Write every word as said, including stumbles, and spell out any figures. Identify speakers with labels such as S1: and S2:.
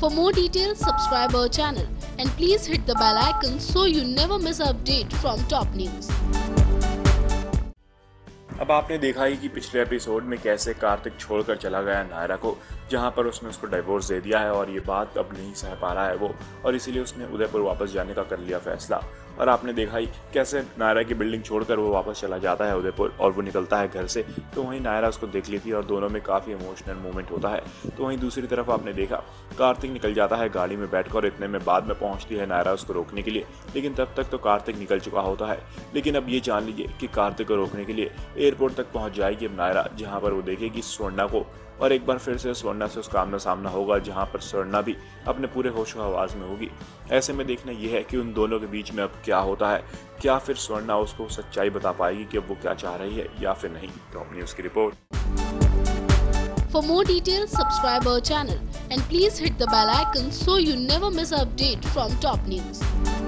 S1: For more details, subscribe our channel and please hit the bell icon so you never miss an update from top news.
S2: अब आपने देखा ही कि पिछले episode में कैसे कार्तिक छोड़कर चला गया नायरा को, जहां पर उसने उसको डिवोर्स दे दिया है और ये बात अब नहीं सह पा रहा है वो, और इसीलिए उसने उदयपुर वापस जाने का कर लिया फैसला। और आपने देखा ही कैसे नायरा की बिल्डिंग छोड़कर वो वापस चला जाता है उदयपुर और वो निकलता है घर से, तो वहीं नायरा उसको देख लेती है और दोनों में काफ़ी इमोशनल मोमेंट होता है। तो वहीं दूसरी तरफ आपने देखा कार्तिक निकल जाता है गाड़ी में बैठकर, और इतने में बाद में पहुंचती है नायरा उसको रोकने के लिए, लेकिन तब तक तो कार्तिक निकल चुका होता है। लेकिन अब ये जान लीजिए कि कार्तिक को रोकने के लिए एयरपोर्ट तक पहुंच जाएगी अब नायरा, जहां पर वो देखेगी स्वर्णा को, और एक बार फिर से स्वर्णा से उसका आमना सामना होगा, जहां पर स्वर्णा भी अपने पूरे होशो आवाज में होगी। ऐसे में देखना यह है कि उन दोनों के बीच में अब क्या होता है, क्या फिर स्वर्णा उसको सच्चाई बता पाएगी कि अब वो क्या चाह रही है या फिर नहीं। टॉप न्यूज की report.
S1: For more details, subscribe our channel and please hit the bell icon so you never miss an update from top news.